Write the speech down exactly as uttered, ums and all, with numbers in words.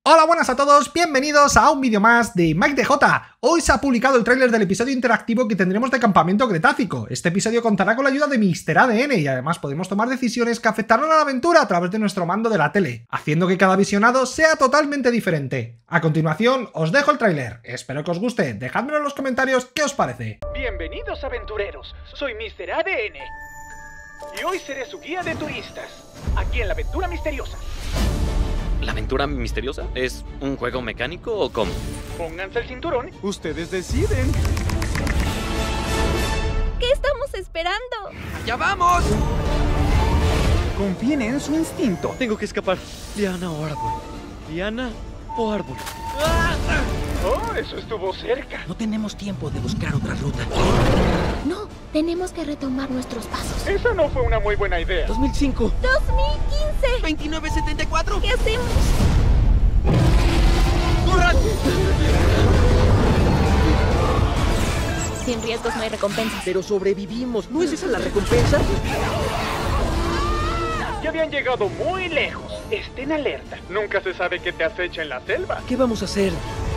Hola, buenas a todos, bienvenidos a un vídeo más de Mike D J. Hoy se ha publicado el tráiler del episodio interactivo que tendremos de Campamento Cretácico. Este episodio contará con la ayuda de míster A D N y además podemos tomar decisiones que afectarán a la aventura a través de nuestro mando de la tele, haciendo que cada visionado sea totalmente diferente. A continuación, os dejo el tráiler. Espero que os guste, dejádmelo en los comentarios qué os parece. Bienvenidos aventureros, soy míster A D N y hoy seré su guía de turistas, aquí en la aventura misteriosa. ¿La aventura misteriosa? ¿Es un juego mecánico o cómo? Pónganse el cinturón. Ustedes deciden. ¿Qué estamos esperando? ¡Allá vamos! Confíen en su instinto. Tengo que escapar. Liana o árbol. Liana o árbol. Oh, eso estuvo cerca. No tenemos tiempo de buscar otra ruta. No, tenemos que retomar nuestros pasos. Esa no fue una muy buena idea. dos mil cinco. ¡dos mil quince! veintinueve setenta y cuatro. ¿Qué hacemos? ¡Corran! Sin riesgos no hay recompensas. Pero sobrevivimos. ¿No es esa la recompensa? Ya habían llegado muy lejos. Estén alerta. Nunca se sabe qué te acecha en la selva. ¿Qué vamos a hacer?